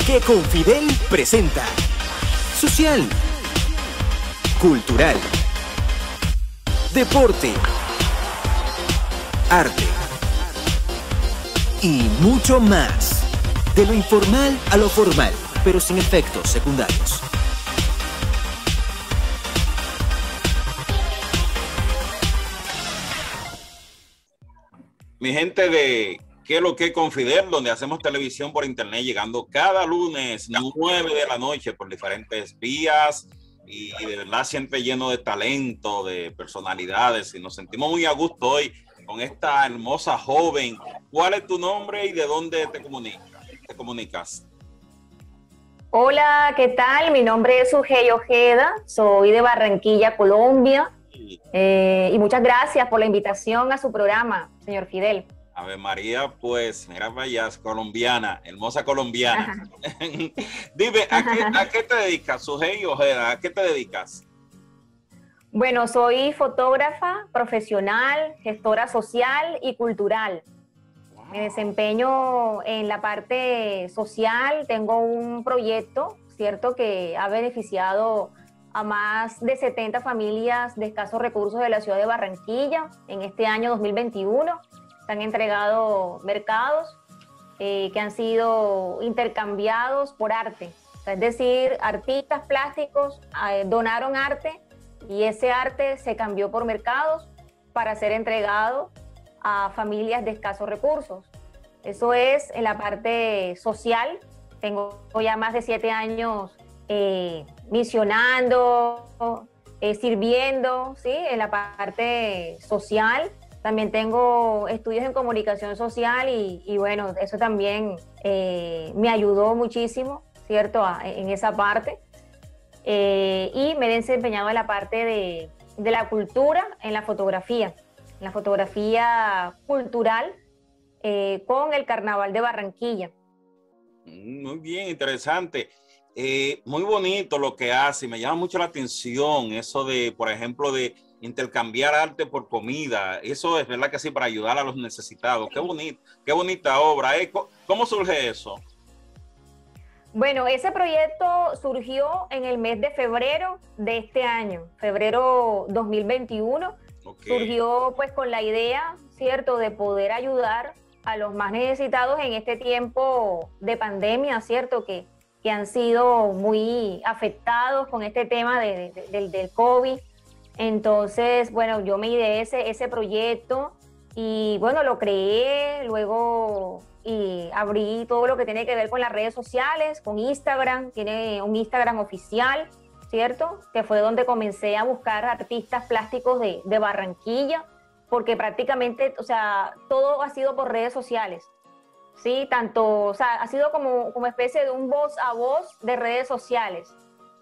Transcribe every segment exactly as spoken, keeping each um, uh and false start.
que Confidel presenta social, cultural, deporte, arte y mucho más. De lo informal a lo formal, pero sin efectos secundarios. Mi gente de ¿Qué es lo que Confidel? Donde hacemos televisión por internet, llegando cada lunes nueve de la noche por diferentes vías y, y de verdad siempre lleno de talento, de personalidades, y nos sentimos muy a gusto hoy con esta hermosa joven. ¿Cuál es tu nombre y de dónde te comunicas? ¿Te comunicas? Hola, ¿qué tal? Mi nombre es Ugey Ojeda, soy de Barranquilla, Colombia, eh, y muchas gracias por la invitación a su programa, señor Fidel. Ave María, pues, mira para allá, colombiana, hermosa colombiana. Dime, ¿a qué, ¿a qué te dedicas, Ugey Ojeda? ¿A qué te dedicas? Bueno, soy fotógrafa profesional, gestora social y cultural. Wow. Me desempeño en la parte social, tengo un proyecto, ¿cierto?, que ha beneficiado a más de setenta familias de escasos recursos de la ciudad de Barranquilla en este año dos mil veintiuno. Se han entregado mercados eh, que han sido intercambiados por arte. O sea, es decir, artistas plásticos eh, donaron arte y ese arte se cambió por mercados para ser entregado a familias de escasos recursos. Eso es en la parte social. Tengo ya más de siete años eh, misionando, eh, sirviendo, ¿sí?, en la parte social. También tengo estudios en comunicación social y, y bueno, eso también eh, me ayudó muchísimo, ¿cierto?, a, en esa parte. Eh, y me he desempeñado en la parte de, de la cultura, en la fotografía, en la fotografía cultural eh, con el Carnaval de Barranquilla. Muy bien, interesante. Eh, muy bonito lo que hace, me llama mucho la atención eso de, por ejemplo, de intercambiar arte por comida. Eso es verdad que sí, para ayudar a los necesitados. Qué bonito, qué bonita obra. ¿eh? ¿Cómo surge eso? Bueno, ese proyecto surgió en el mes de febrero de este año, febrero dos mil veintiuno. Okay. Surgió pues con la idea, ¿cierto?, de poder ayudar a los más necesitados en este tiempo de pandemia, ¿cierto?, que, que han sido muy afectados con este tema de, de, de, del COVID. Entonces, bueno, yo me ideé ese, ese proyecto y bueno, lo creé, luego y abrí todo lo que tiene que ver con las redes sociales, con Instagram, tiene un Instagram oficial, ¿cierto?, que fue donde comencé a buscar artistas plásticos de, de Barranquilla, porque prácticamente, o sea, todo ha sido por redes sociales, ¿sí? Tanto, o sea, ha sido como, como especie de un voz a voz de redes sociales.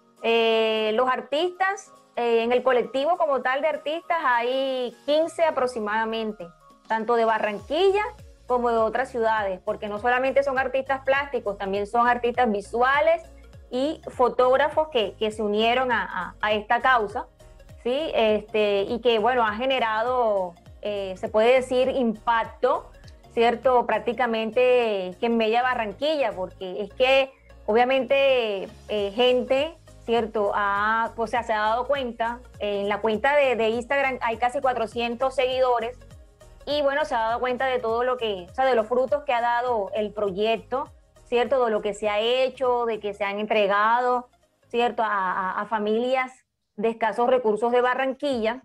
Eh, los artistas, eh, en el colectivo como tal de artistas hay quince aproximadamente, tanto de Barranquilla como de otras ciudades, porque no solamente son artistas plásticos, también son artistas visuales y fotógrafos que, que se unieron a, a, a esta causa, ¿sí? Este, y que, bueno, ha generado, eh, se puede decir, impacto, ¿cierto?, prácticamente que en Bella Barranquilla, porque es que, obviamente, eh, gente, ¿cierto?, ha, pues, se ha dado cuenta, en la cuenta de, de Instagram hay casi cuatrocientos seguidores, y bueno, se ha dado cuenta de todo lo que, o sea, de los frutos que ha dado el proyecto, ¿cierto?, de lo que se ha hecho, de que se han entregado, ¿cierto?, a, a, a familias de escasos recursos de Barranquilla.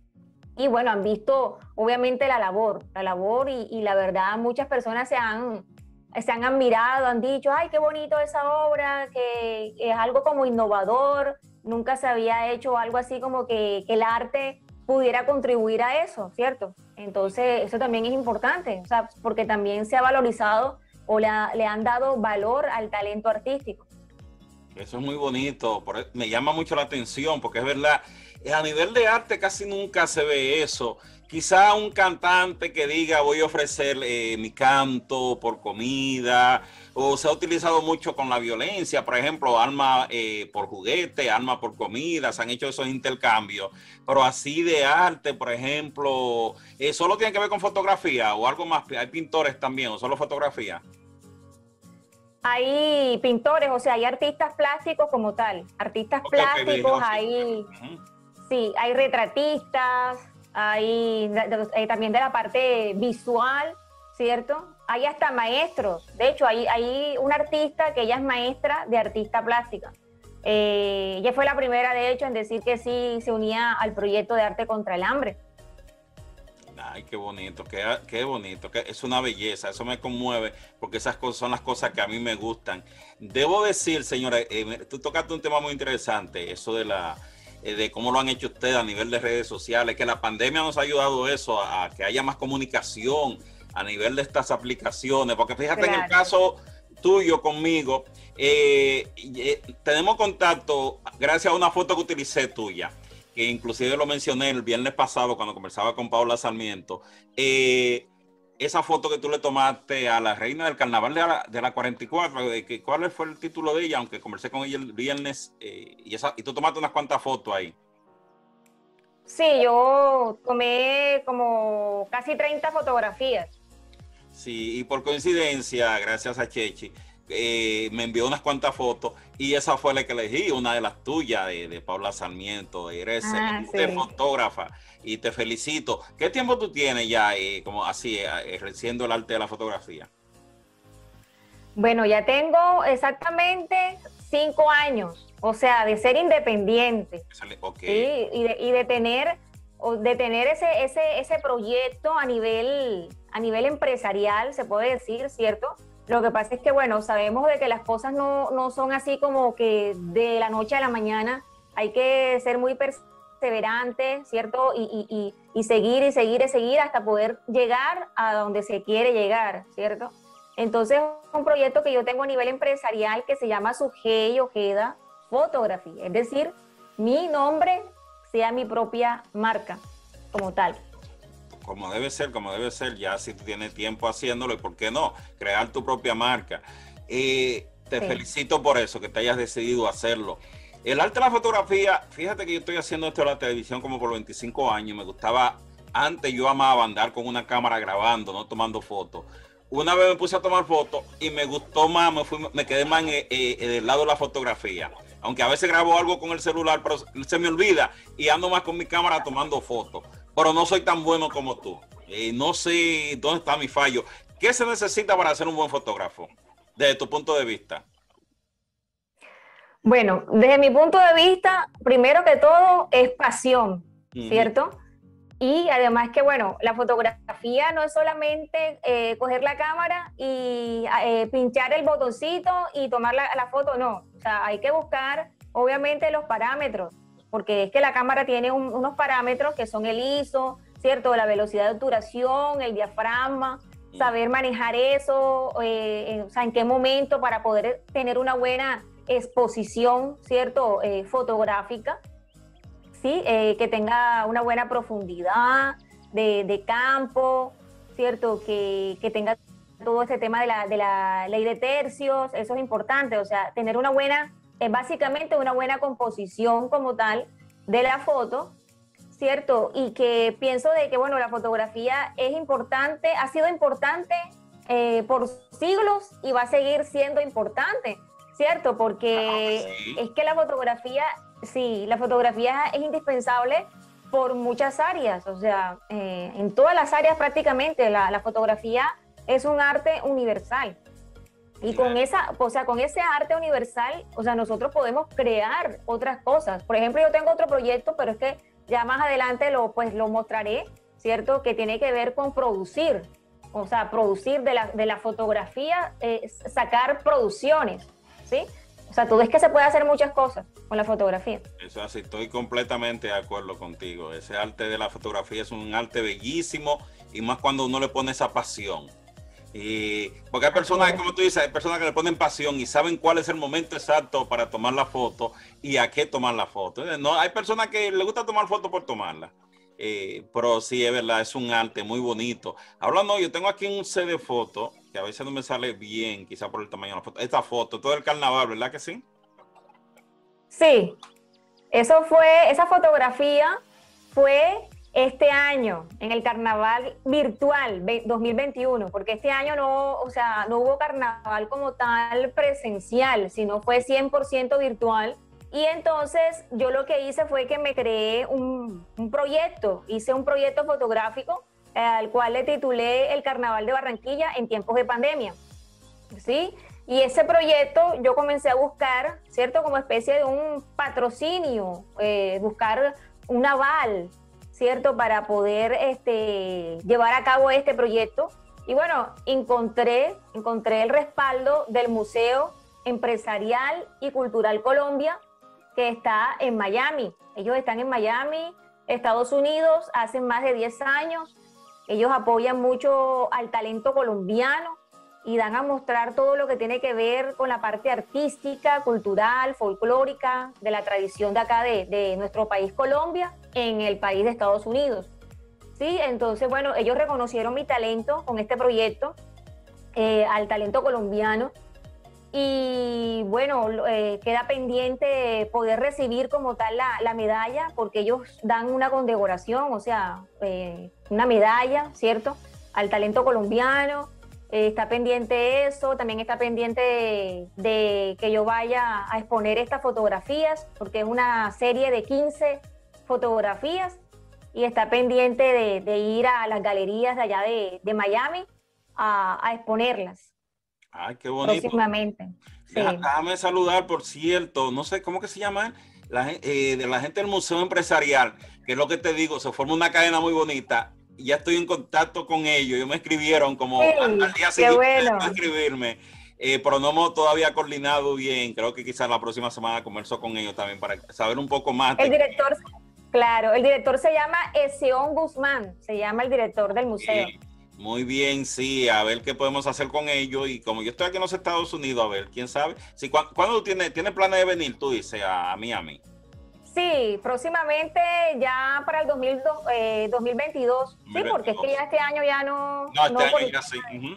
Y bueno, han visto obviamente la labor, la labor y, y la verdad muchas personas se han, se han admirado, han dicho, ay, qué bonito esa obra, que, que es algo como innovador, nunca se había hecho algo así como que, que el arte pudiera contribuir a eso, ¿cierto? Entonces eso también es importante, o sea, porque también se ha valorizado o le, ha, le han dado valor al talento artístico. Eso es muy bonito, me llama mucho la atención porque es verdad, a nivel de arte casi nunca se ve eso. Quizá un cantante que diga voy a ofrecer eh, mi canto por comida, o se ha utilizado mucho con la violencia, por ejemplo, alma eh, por juguete, alma por comida, se han hecho esos intercambios, pero así de arte, por ejemplo, eh, ¿solo tiene que ver con fotografía o algo más? ¿Hay pintores también o solo fotografía? hay pintores, o sea, hay artistas plásticos como tal, artistas okay, plásticos, okay, hay, uh-huh. sí, hay retratistas, hay, hay también de la parte visual, ¿cierto? Hay hasta maestros, de hecho, hay, hay una artista que ella es maestra de artista plástica. Eh, ella fue la primera, de hecho, en decir que sí se unía al proyecto de Arte contra el Hambre. Ay, qué bonito, qué, qué bonito, que es una belleza, eso me conmueve, porque esas cosas son las cosas que a mí me gustan. Debo decir, señora, eh, tú tocaste un tema muy interesante, eso de la eh, de cómo lo han hecho ustedes a nivel de redes sociales, que la pandemia nos ha ayudado eso, a, a que haya más comunicación a nivel de estas aplicaciones, porque fíjate claro. En el caso tuyo conmigo, eh, eh, tenemos contacto gracias a una foto que utilicé tuya, que inclusive lo mencioné el viernes pasado cuando conversaba con Paula Sarmiento, eh, esa foto que tú le tomaste a la reina del carnaval de la, de la cuarenta y cuatro, de que, ¿cuál fue el título de ella? Aunque conversé con ella el viernes, eh, y, esa, y tú tomaste unas cuantas fotos ahí. Sí, yo tomé como casi treinta fotografías. Sí, y por coincidencia, gracias a Chechi, eh, me envió unas cuantas fotos y esa fue la que elegí, una de las tuyas, de, de Paula Sarmiento. Eres ah, sí. fotógrafa y te felicito. ¿Qué tiempo tú tienes ya eh, como así, eh, ejerciendo el arte de la fotografía? Bueno, ya tengo exactamente cinco años, o sea, de ser independiente. Okay. ¿Sí? y, de, y de tener, de tener ese, ese, ese proyecto a nivel, a nivel empresarial, se puede decir, ¿cierto? Lo que pasa es que, bueno, sabemos de que las cosas no, no son así como que de la noche a la mañana. Hay que ser muy perseverante, ¿cierto? Y, y, y, y seguir y seguir y seguir hasta poder llegar a donde se quiere llegar, ¿cierto? Entonces, es un proyecto que yo tengo a nivel empresarial que se llama Sugey Ojeda Fotografía. Es decir, mi nombre sea mi propia marca como tal. Como debe ser, como debe ser, ya si tú tienes tiempo haciéndolo, y por qué no, crear tu propia marca. Eh, te sí. felicito por eso, que te hayas decidido hacerlo. El arte de la fotografía, fíjate que yo estoy haciendo esto de la televisión como por veinticinco años, me gustaba, antes yo amaba andar con una cámara grabando, no tomando fotos. Una vez me puse a tomar fotos y me gustó más, me, fui, me quedé más en, eh, eh, del lado de la fotografía. Aunque a veces grabo algo con el celular, pero se me olvida y ando más con mi cámara tomando fotos. Pero no soy tan bueno como tú. Eh, no sé dónde está mi fallo. ¿Qué se necesita para ser un buen fotógrafo? Desde tu punto de vista. Bueno, desde mi punto de vista, primero que todo es pasión, uh-huh. ¿cierto? Y además que, bueno, la fotografía no es solamente eh, coger la cámara y eh, pinchar el botoncito y tomar la, la foto, no. O sea, hay que buscar, obviamente, los parámetros, porque es que la cámara tiene un, unos parámetros que son el I S O, ¿cierto? La velocidad de obturación, el diafragma, saber manejar eso, eh, en, o sea, en qué momento para poder tener una buena exposición, ¿cierto? Eh, fotográfica. ¿Sí? Eh, que tenga una buena profundidad de, de campo, ¿cierto? Que, que tenga todo este tema de la, de la ley de tercios, eso es importante, o sea, tener una buena, eh, básicamente una buena composición como tal de la foto, ¿cierto? Y que pienso de que, bueno, la fotografía es importante, ha sido importante eh, por siglos y va a seguir siendo importante, ¿cierto? Porque ah, sí. es que la fotografía... Sí, la fotografía es indispensable por muchas áreas, o sea, eh, en todas las áreas prácticamente la, la fotografía es un arte universal. Y con esa, o sea, con ese arte universal, o sea, nosotros podemos crear otras cosas. Por ejemplo, yo tengo otro proyecto, pero es que ya más adelante lo, pues, lo mostraré, ¿cierto? Que tiene que ver con producir, o sea, producir de la, de la fotografía, eh, sacar producciones, ¿sí? O sea, tú ves que se puede hacer muchas cosas con la fotografía. Eso así, estoy completamente de acuerdo contigo. Ese arte de la fotografía es un arte bellísimo y más cuando uno le pone esa pasión. Y porque hay personas, como tú dices, hay personas que le ponen pasión y saben cuál es el momento exacto para tomar la foto y a qué tomar la foto. No, hay personas que les gusta tomar fotos por tomarla. Eh, pero sí, es verdad, es un arte muy bonito. Hablando, yo tengo aquí un set de fotos que a veces no me sale bien, quizá por el tamaño de la foto. Esta foto, todo el carnaval, ¿verdad que sí? Sí, eso fue, esa fotografía fue este año en el carnaval virtual dos mil veintiuno, porque este año no, o sea, no hubo carnaval como tal presencial, sino fue cien por ciento virtual. Y entonces yo lo que hice fue que me creé un, un proyecto, hice un proyecto fotográfico eh, al cual le titulé El Carnaval de Barranquilla en tiempos de pandemia, ¿sí? Y ese proyecto yo comencé a buscar, ¿cierto? Como especie de un patrocinio, eh, buscar un aval, ¿cierto? Para poder este, llevar a cabo este proyecto. Y bueno, encontré, encontré el respaldo del Museo Empresarial y Cultural Colombia, que está en Miami. Ellos están en Miami, Estados Unidos, hace más de diez años. Ellos apoyan mucho al talento colombiano y dan a mostrar todo lo que tiene que ver con la parte artística, cultural, folclórica, de la tradición de acá de, de nuestro país Colombia, en el país de Estados Unidos. Sí, entonces, bueno, ellos reconocieron mi talento con este proyecto, eh, al talento colombiano, y bueno, eh, queda pendiente poder recibir como tal la, la medalla, porque ellos dan una condecoración, o sea, eh, una medalla, ¿cierto?, al talento colombiano. Eh, está pendiente eso, también está pendiente de, de que yo vaya a exponer estas fotografías, porque es una serie de quince fotografías, y está pendiente de, de ir a las galerías de allá de, de Miami a, a exponerlas. Ay, qué bonito. Próximamente. Sí. Déjame saludar, por cierto, no sé cómo que se llama, la, eh, de la gente del Museo Empresarial, que es lo que te digo, se forma una cadena muy bonita. Ya estoy en contacto con ellos, ellos me escribieron como sí, al, al día siguiente bueno. de escribirme, eh, pero no hemos todavía coordinado bien. Creo que quizás la próxima semana converso con ellos también para saber un poco más. El director, claro, el director se llama Ezeón Guzmán, se llama el director del museo. Sí. Muy bien, sí, a ver qué podemos hacer con ellos. Y como yo estoy aquí en los Estados Unidos, a ver, quién sabe. Sí, ¿Cuándo, ¿cuándo tienes tiene planes de venir, tú dices, a, a Miami? Sí, próximamente ya para el dos mil, eh, dos mil veintidós. Sí, porque es que ya este año ya no... No, este no año por... ya sí. Uh-huh.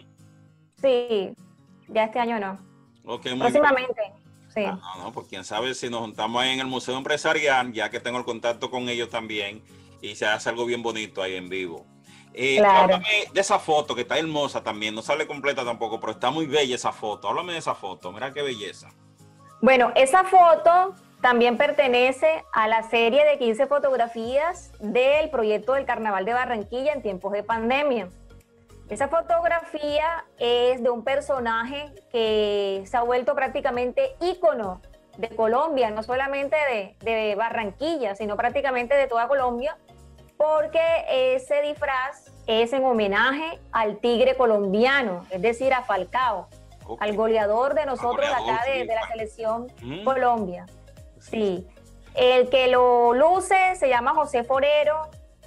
Sí, ya este año no. Okay, muy próximamente, bien. sí. Ah, no, no, pues quién sabe si nos juntamos ahí en el Museo Empresarial, ya que tengo el contacto con ellos también, y se hace algo bien bonito ahí en vivo. Eh, claro. Háblame de esa foto que está hermosa también, no sale completa tampoco, pero está muy bella esa foto. Háblame de esa foto, mira qué belleza. Bueno, esa foto también pertenece a la serie de quince fotografías del proyecto del Carnaval de Barranquilla en tiempos de pandemia. Esa fotografía es de un personaje que se ha vuelto prácticamente ícono de Colombia, no solamente de, de Barranquilla, sino prácticamente de toda Colombia, porque ese disfraz es en homenaje al tigre colombiano, es decir, a Falcao, okay, al goleador de nosotros goleador, acá de, de la selección mm. Colombia. Sí, el que lo luce se llama José Forero.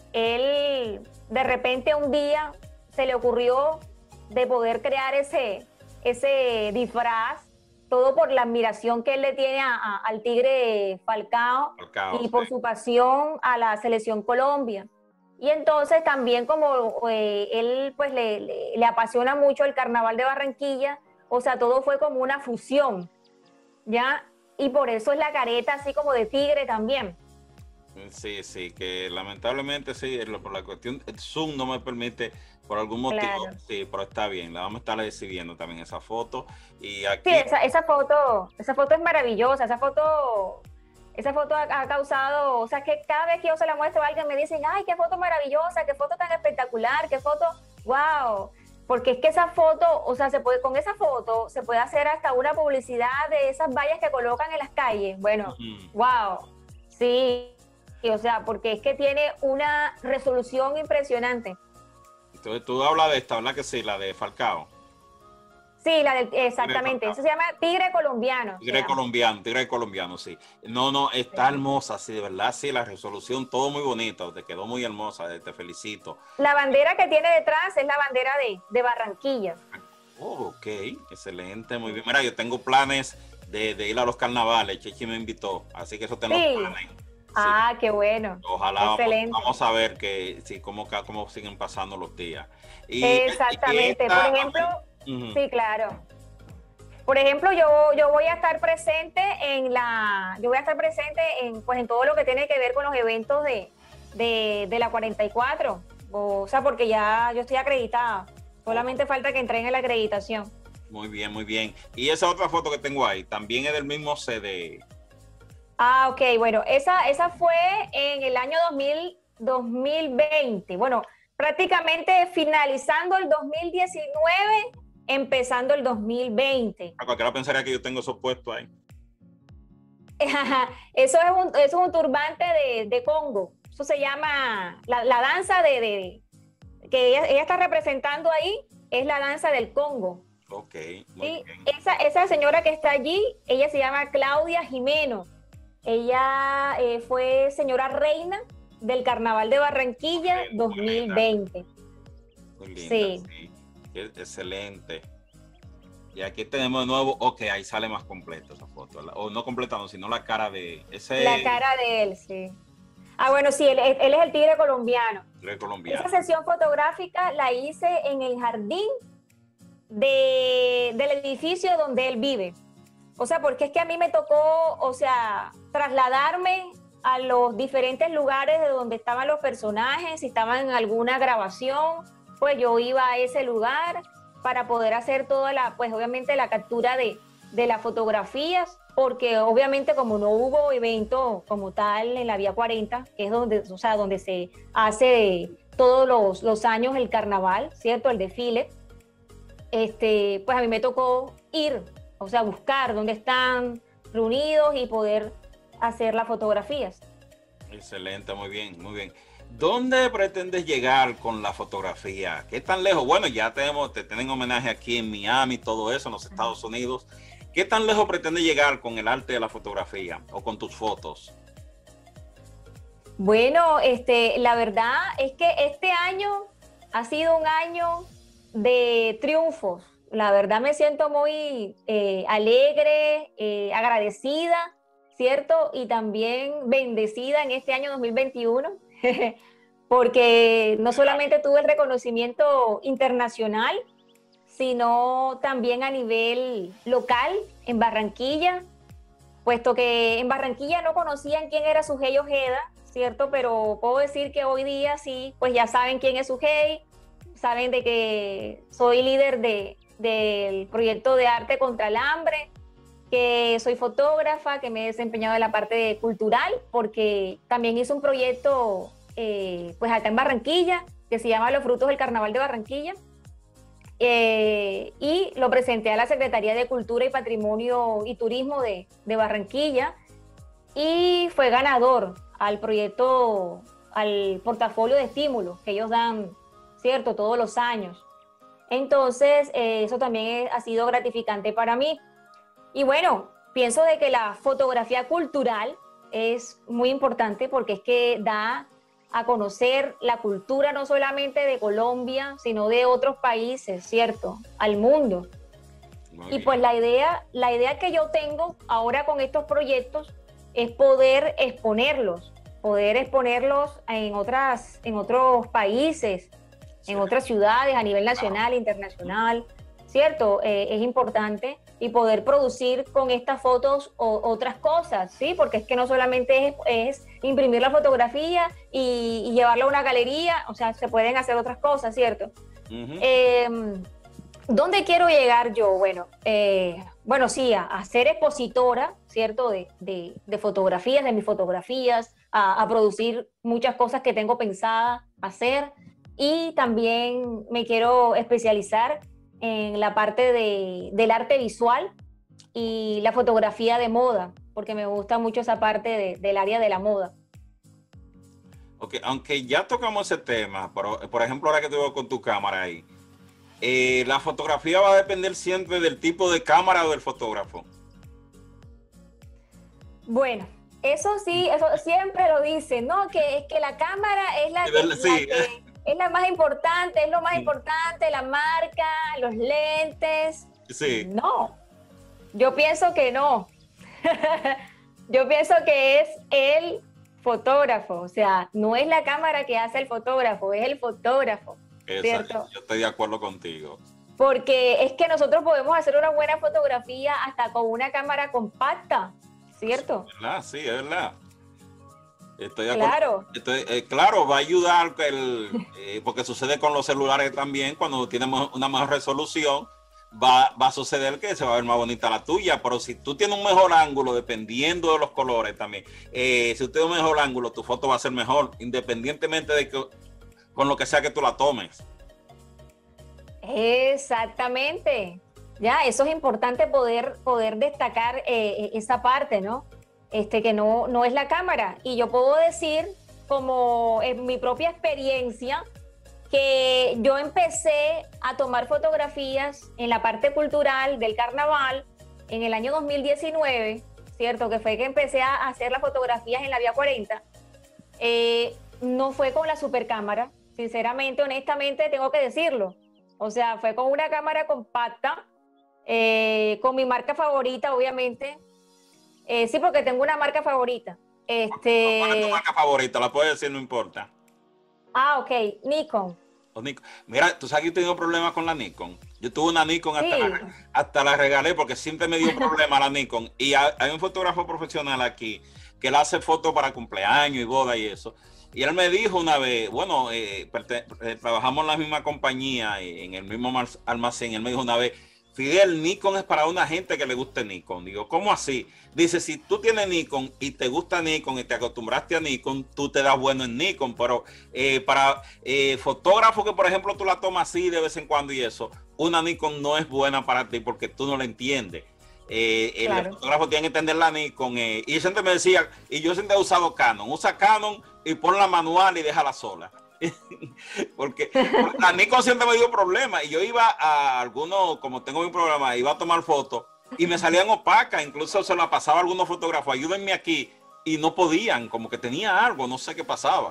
Él de repente un día se le ocurrió de poder crear ese, ese disfraz, todo por la admiración que él le tiene a, a, al tigre Falcao, Falcao y por sí. su pasión a la selección Colombia. Y entonces también como eh, él pues le, le, le apasiona mucho el Carnaval de Barranquilla, o sea, todo fue como una fusión, ¿ya? Y por eso es la careta así como de tigre también. Sí, sí, que lamentablemente sí, por la cuestión, el Zoom no me permite por algún motivo, claro. Sí, pero está bien, la vamos a estar exhibiendo también esa foto. Y aquí... Sí, esa, esa foto, esa foto es maravillosa, esa foto, esa foto ha, ha causado, o sea, que cada vez que yo se la muestro a alguien me dicen, ay, qué foto maravillosa, qué foto tan espectacular, qué foto, wow, porque es que esa foto, o sea, se puede, con esa foto se puede hacer hasta una publicidad de esas vallas que colocan en las calles, bueno, uh-huh. wow, sí, o sea, porque es que tiene una resolución impresionante. Entonces tú hablas de esta, ¿verdad que sí? La de Falcao. Sí, la de, exactamente. Eso se llama tigre colombiano. Tigre colombiano, tigre colombiano, sí. No, no, está sí. hermosa, sí, de verdad, sí, la resolución, todo muy bonito, te quedó muy hermosa, te felicito. La bandera que tiene detrás es la bandera de, de Barranquilla. Oh, ok, excelente, muy bien. Mira, yo tengo planes de, de ir a los carnavales, Chechi me invitó, así que eso tengo sí. planes. Sí. Ah, qué bueno. Ojalá Excelente. Vamos, vamos a ver que sí, cómo, cómo siguen pasando los días. Y, Exactamente. Y esta, por ejemplo, uh-huh. sí, claro. Por ejemplo, yo, yo voy a estar presente en la, yo voy a estar presente en, pues, en todo lo que tiene que ver con los eventos de, de, de la cuarenta y cuatro. O, o sea, porque ya yo estoy acreditada. Solamente falta que entreguen la acreditación. Muy bien, muy bien. Y esa otra foto que tengo ahí, también es del mismo C D. Ah, ok, bueno, esa, esa fue en el año dos mil, dos mil veinte. Bueno, prácticamente finalizando el dos mil diecinueve, empezando el dos mil veinte. A cualquiera pensaría que yo tengo eso puesto ahí. Eso es un, eso es un turbante de, de Congo. Eso se llama la, la danza de, de que ella, ella está representando ahí, es la danza del Congo. Ok, muy ¿Sí? bien. Esa, esa señora que está allí, ella se llama Claudia Jimeno. Ella eh, fue señora reina del Carnaval de Barranquilla Okay, dos mil veinte. Muy linda, Sí. sí. Excelente. Y aquí tenemos de nuevo, ok, ahí sale más completo esa foto. O no completa, no, sino la cara de ese. La cara de él, sí. Ah, bueno, sí, él, él es el tigre colombiano. Tigre colombiano. Esa sesión fotográfica la hice en el jardín de, del edificio donde él vive. O sea, porque es que a mí me tocó, o sea, trasladarme a los diferentes lugares de donde estaban los personajes, si estaban en alguna grabación, pues yo iba a ese lugar para poder hacer toda la, pues obviamente la captura de, de las fotografías, porque obviamente como no hubo evento como tal en la Vía cuarenta, que es donde, o sea, donde se hace todos los, los años el carnaval, ¿cierto? El desfile, este, pues a mí me tocó ir, o sea, buscar dónde están reunidos y poder hacer las fotografías. Excelente, muy bien, muy bien. ¿Dónde pretendes llegar con la fotografía? ¿Qué tan lejos? Bueno, ya tenemos, te tienen homenaje aquí en Miami, todo eso, en los Estados Unidos. ¿Qué tan lejos pretendes llegar con el arte de la fotografía o con tus fotos? Bueno, este, la verdad es que este año ha sido un año de triunfos. La verdad me siento muy eh, alegre, eh, agradecida, ¿cierto? Y también bendecida en este año dos mil veintiuno, porque no solamente tuve el reconocimiento internacional, sino también a nivel local en Barranquilla, puesto que en Barranquilla no conocían quién era Sujei Ojeda, ¿cierto? Pero puedo decir que hoy día sí, pues ya saben quién es Sujei, saben de que soy líder de, del proyecto de arte contra el hambre, que soy fotógrafa, que me he desempeñado en la parte cultural, porque también hice un proyecto eh, pues acá en Barranquilla, que se llama Los Frutos del Carnaval de Barranquilla, eh, y lo presenté a la Secretaría de Cultura y Patrimonio y Turismo de, de Barranquilla, y fue ganador al proyecto, al portafolio de estímulos que ellos dan, ¿cierto?, todos los años. Entonces, eh, eso también ha sido gratificante para mí. Y bueno, pienso de que la fotografía cultural es muy importante porque es que da a conocer la cultura no solamente de Colombia, sino de otros países, ¿cierto?, al mundo. Muy y bien. Pues la idea, la idea que yo tengo ahora con estos proyectos es poder exponerlos, poder exponerlos en, otras, en otros países, sí, en otras ciudades a nivel nacional e internacional, ¿cierto? Eh, es importante y poder producir con estas fotos o, otras cosas, ¿sí? Porque es que no solamente es, es imprimir la fotografía y, y llevarla a una galería, o sea, se pueden hacer otras cosas, ¿cierto? Uh-huh. eh, ¿Dónde quiero llegar yo? Bueno, eh, bueno sí, a, a ser expositora, ¿cierto? De, de, de fotografías, de mis fotografías, a, a producir muchas cosas que tengo pensada hacer, y también me quiero especializar en la parte de, del arte visual y la fotografía de moda, porque me gusta mucho esa parte de, del área de la moda. Ok, aunque ya tocamos ese tema, por, por ejemplo, ahora que te veo con tu cámara ahí, eh, la fotografía va a depender siempre del tipo de cámara o del fotógrafo. Bueno, eso sí, eso siempre lo dicen, ¿no? Que es que la cámara es la, que, sí. la que es la más importante, es lo más importante, la marca, los lentes. Sí. No, yo pienso que no. Yo pienso que es el fotógrafo, o sea, no es la cámara que hace el fotógrafo, es el fotógrafo, ¿cierto? Yo estoy de acuerdo contigo. Porque es que nosotros podemos hacer una buena fotografía hasta con una cámara compacta, ¿cierto? Es verdad, sí, es verdad. Estoy de acuerdo. Claro. Estoy, eh, claro, va a ayudar que el, eh, porque sucede con los celulares también, cuando tenemos una mejor resolución, va, va a suceder que se va a ver más bonita la tuya, pero si tú tienes un mejor ángulo, dependiendo de los colores también, eh, si tú tienes un mejor ángulo, tu foto va a ser mejor, independientemente de que con lo que sea que tú la tomes. Exactamente. Ya, eso es importante poder, poder destacar eh, esa parte, ¿no? Este, que no, no es la cámara. Y yo puedo decir, como en mi propia experiencia, que yo empecé a tomar fotografías en la parte cultural del carnaval en el año dos mil diecinueve, ¿cierto? Que fue que empecé a hacer las fotografías en la Vía cuarenta. Eh, no fue con la supercámara, sinceramente, honestamente, tengo que decirlo. O sea, fue con una cámara compacta, eh, con mi marca favorita, obviamente. Eh, sí, porque tengo una marca favorita. Este... ¿Cuál es tu marca favorita? La puedes decir, no importa. Ah, ok, Nikon. Nikon. Mira, tú sabes que yo he tenido problemas con la Nikon. Yo tuve una Nikon, hasta, Sí. la, hasta la regalé porque siempre me dio problema la Nikon. Y hay, hay un fotógrafo profesional aquí que le hace fotos para cumpleaños y boda y eso. Y él me dijo una vez, bueno, eh, eh, trabajamos en la misma compañía, en el mismo almacén. Él me dijo una vez, Fidel, Nikon es para una gente que le guste Nikon. Digo, ¿cómo así? Dice, si tú tienes Nikon y te gusta Nikon y te acostumbraste a Nikon, tú te das bueno en Nikon. Pero eh, para eh, fotógrafos que, por ejemplo, tú la tomas así de vez en cuando y eso, una Nikon no es buena para ti porque tú no la entiendes. Eh, claro. El fotógrafo tiene que entender la Nikon. Eh, y siempre me decía, y yo siempre he usado Canon. Usa Canon y pon la manual y déjala sola. porque la Nikon siempre me dio problemas y yo iba a algunos, como tengo mi programa, iba a tomar fotos y me salían opacas, incluso se la pasaba a algunos fotógrafos, ayúdenme aquí, y no podían, como que tenía algo, no sé qué pasaba.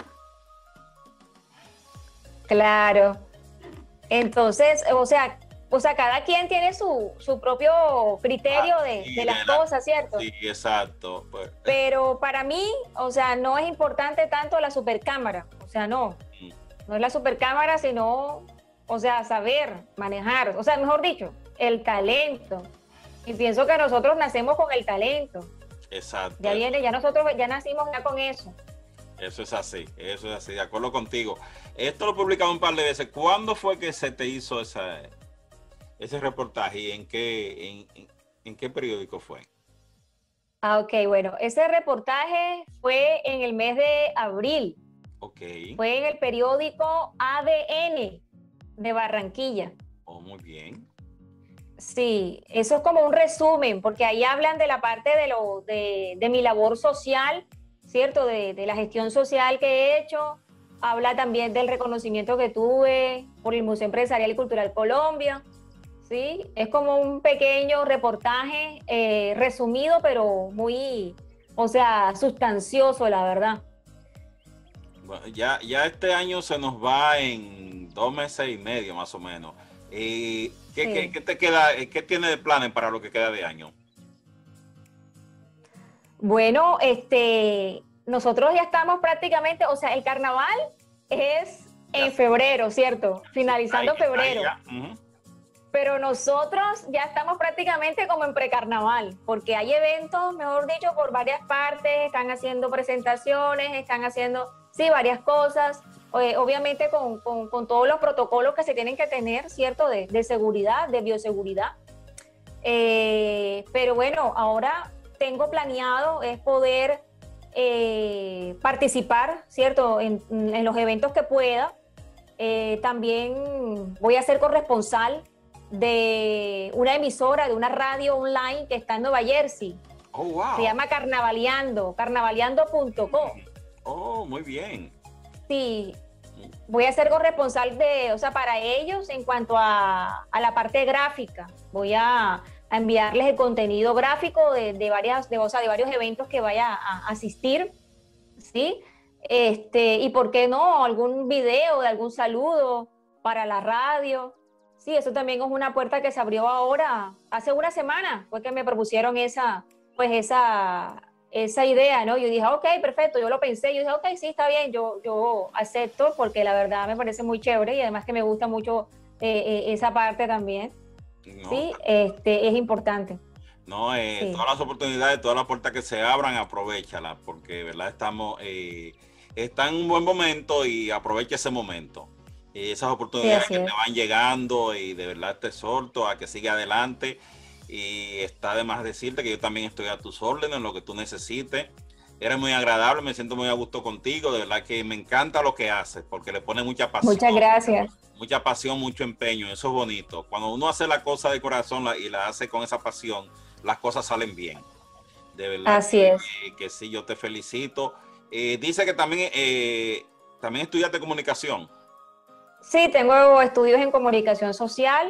Claro. Entonces, o sea, o sea, cada quien tiene su, su propio criterio ah, de, sí, de las de la, cosas, ¿cierto? Sí, exacto. Pues. Pero para mí, o sea, no es importante tanto la supercámara, o sea, no. No es la supercámara, sino, o sea, saber manejar, o sea, mejor dicho, el talento. Y pienso que nosotros nacemos con el talento. Exacto. Ya viene, ya nosotros ya nacimos ya con eso. Eso es así, eso es así, de acuerdo contigo. Esto lo he publicado un par de veces. ¿Cuándo fue que se te hizo esa, ese reportaje y en qué, en, en, en qué periódico fue? Ah, ok, bueno, ese reportaje fue en el mes de abril. Okay. Fue en el periódico A D N de Barranquilla. Oh, muy bien. Sí, eso es como un resumen, porque ahí hablan de la parte de, lo, de, de mi labor social, ¿cierto? De, de la gestión social que he hecho. Habla también del reconocimiento que tuve por el Museo Empresarial y Cultural Colombia. Sí, es como un pequeño reportaje eh, resumido, pero muy, o sea, sustancioso, la verdad. Bueno, ya, ya este año se nos va en dos meses y medio más o menos. Eh, ¿qué, sí. ¿qué, ¿Qué te queda? ¿Qué tiene de planes para lo que queda de año? Bueno, este, nosotros ya estamos prácticamente, o sea, el carnaval es en febrero, ¿cierto? Finalizando ahí, febrero. Ahí uh-huh. Pero nosotros ya estamos prácticamente como en precarnaval, porque hay eventos, mejor dicho, por varias partes, están haciendo presentaciones, están haciendo... Sí, varias cosas, eh, obviamente con, con, con todos los protocolos que se tienen que tener, ¿cierto? De, de seguridad, de bioseguridad. Eh, pero bueno, ahora tengo planeado es poder eh, participar, ¿cierto? En, en los eventos que pueda. Eh, también voy a ser corresponsal de una emisora, de una radio online que está en Nueva Jersey. Oh, wow. Se llama Carnavaleando, carnavaleando punto com. Oh, muy bien. Sí, voy a ser corresponsal de, o sea, para ellos en cuanto a, a la parte gráfica. Voy a, a enviarles el contenido gráfico de, de varias, de, o sea, de varios eventos que vaya a asistir, ¿sí? Este, y por qué no, algún video de algún saludo para la radio. Sí, eso también es una puerta que se abrió ahora, hace una semana, fue que me propusieron esa, pues esa... esa idea, ¿no? Yo dije, ok, perfecto, yo lo pensé, yo dije, ok, sí, está bien, yo, yo acepto porque la verdad me parece muy chévere y además que me gusta mucho eh, eh, esa parte también, no. Sí, este, es importante. No, eh, Sí. todas las oportunidades, todas las puertas que se abran, aprovéchalas, porque verdad estamos, eh, está en un buen momento y aprovecha ese momento. Y esas Sí, oportunidades así que te es. van llegando y de verdad te exhorto a que siga adelante. Y está de más decirte que yo también estoy a tus órdenes en lo que tú necesites. Eres muy agradable, me siento muy a gusto contigo, de verdad que me encanta lo que haces, porque le pone mucha pasión, Muchas gracias. mucha pasión, mucho empeño, eso es bonito. Cuando uno hace la cosa de corazón la, y la hace con esa pasión, las cosas salen bien. De verdad Así que, es. que, que sí, yo te felicito. Eh, dice que también, eh, también estudiaste comunicación. Sí, tengo estudios en comunicación social,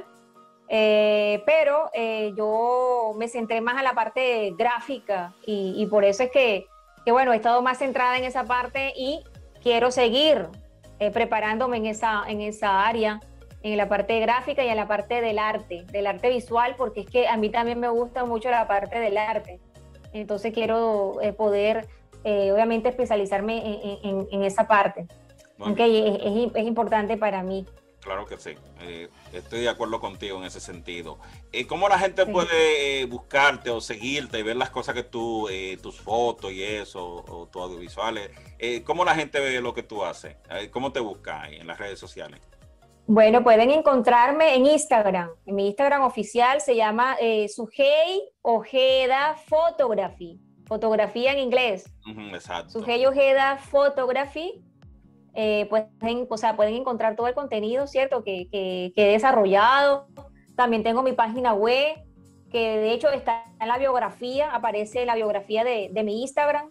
eh, pero eh, yo me centré más a la parte gráfica y, y por eso es que, que, bueno, he estado más centrada en esa parte y quiero seguir eh, preparándome en esa, en esa área, en la parte gráfica y en la parte del arte, del arte visual, porque es que a mí también me gusta mucho la parte del arte. Entonces quiero eh, poder, eh, obviamente, especializarme en, en, en esa parte. Muy bien, Okay, es, es, es importante para mí. claro que sí. Eh, estoy de acuerdo contigo en ese sentido. Eh, ¿Cómo la gente Sí. puede eh, buscarte o seguirte y ver las cosas que tú, eh, tus fotos y eso, o tus audiovisuales? Eh, ¿Cómo la gente ve lo que tú haces? Eh, ¿Cómo te busca ahí en las redes sociales? Bueno, pueden encontrarme en Instagram. En mi Instagram oficial se llama eh, Sujei Ojeda Photography. Fotografía en inglés. Ujú, exacto. Sujei Ojeda Photography. Eh, pueden, o sea, pueden encontrar todo el contenido, ¿cierto? Que, que, que he desarrollado. También tengo mi página web, que de hecho está en la biografía, aparece la biografía de, de mi Instagram,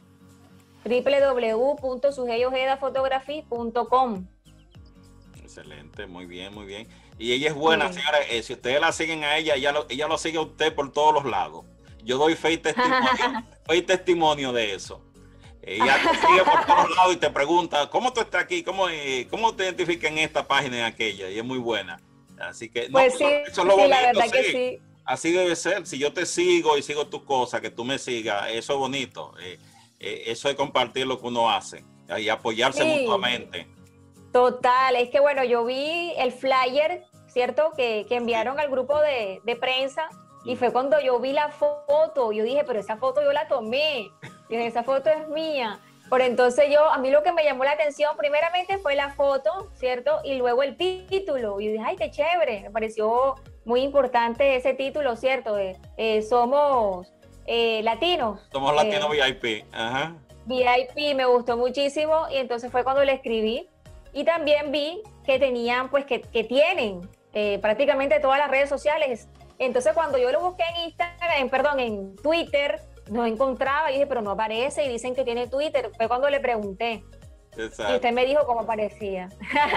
w w w punto sujei ojeda photography punto com. Excelente, muy bien, muy bien. Y ella es buena, Sí. señora. Eh, si ustedes la siguen a ella, ella lo, ella lo sigue a usted por todos los lados. Yo doy fe y testimonio, fe y testimonio de eso. Ella te sigue por todos lados y te pregunta, ¿cómo tú estás aquí? ¿Cómo, eh, cómo te identificas en esta página y en aquella? Y es muy buena. Así que, no, Pues eso, sí, eso es lo sí, la bonito, verdad que sí. sí. Así debe ser. Si yo te sigo y sigo tus cosas, que tú me sigas, eso es bonito. Eh, eh, eso es compartir lo que uno hace y apoyarse Sí, mutuamente. total. Es que bueno, yo vi el flyer, ¿cierto? Que, que enviaron al grupo de, de prensa y fue cuando yo vi la foto. Yo dije, pero esa foto yo la tomé. Y dije, esa foto es mía. Por entonces yo, a mí lo que me llamó la atención primeramente fue la foto, ¿cierto? Y luego el título. Y yo dije, ay, qué chévere. Me pareció muy importante ese título, ¿cierto? Eh, eh, somos eh, latinos. Somos Latino Eh, V I P. Ajá. V I P me gustó muchísimo y entonces fue cuando le escribí y también vi que tenían, pues que, que tienen eh, prácticamente todas las redes sociales. Entonces cuando yo lo busqué en Instagram, en, perdón, en Twitter, no encontraba y dije, pero no aparece y dicen que tiene Twitter. Fue cuando le pregunté Exacto. y usted me dijo cómo aparecía.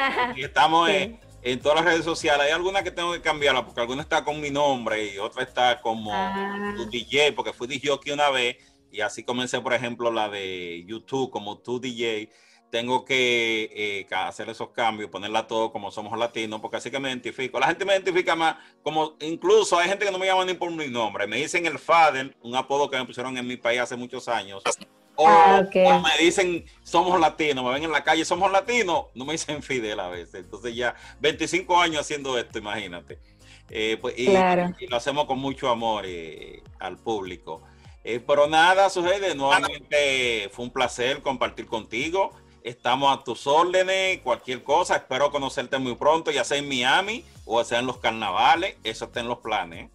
Y estamos Sí. en, en todas las redes sociales. Hay alguna que tengo que cambiarla porque alguna está con mi nombre y otra está como Ah. tu D J, porque fui D J aquí una vez y así comencé, por ejemplo, la de YouTube como tu D J. Tengo que eh, hacer esos cambios, ponerla todo como somos latinos, porque así que me identifico. La gente me identifica más, como incluso hay gente que no me llama ni por mi nombre, me dicen el Father, un apodo que me pusieron en mi país hace muchos años. O, Ah, okay. o me dicen somos latinos, me ven en la calle, somos latinos, no me dicen Fidel a veces. Entonces ya veinticinco años haciendo esto, imagínate. Eh, pues, y, Claro. y lo hacemos con mucho amor eh, al público. Eh, pero nada, sucede, nuevamente fue un placer compartir contigo. Estamos a tus órdenes, cualquier cosa. Espero conocerte muy pronto, ya sea en Miami o sea en los carnavales. Eso está en los planes.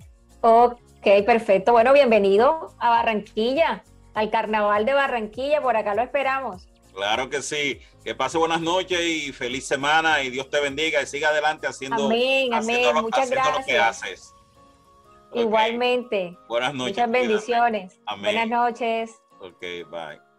Ok, perfecto. Bueno, bienvenido a Barranquilla, al Carnaval de Barranquilla. Por acá lo esperamos. Claro que sí. Que pase buenas noches y feliz semana y Dios te bendiga y siga adelante haciendo, Amén, haciendo, amén. lo, Muchas haciendo lo que gracias. haces. Igualmente. Okay. Buenas noches. Muchas bendiciones. Amén. Buenas noches. Ok, bye.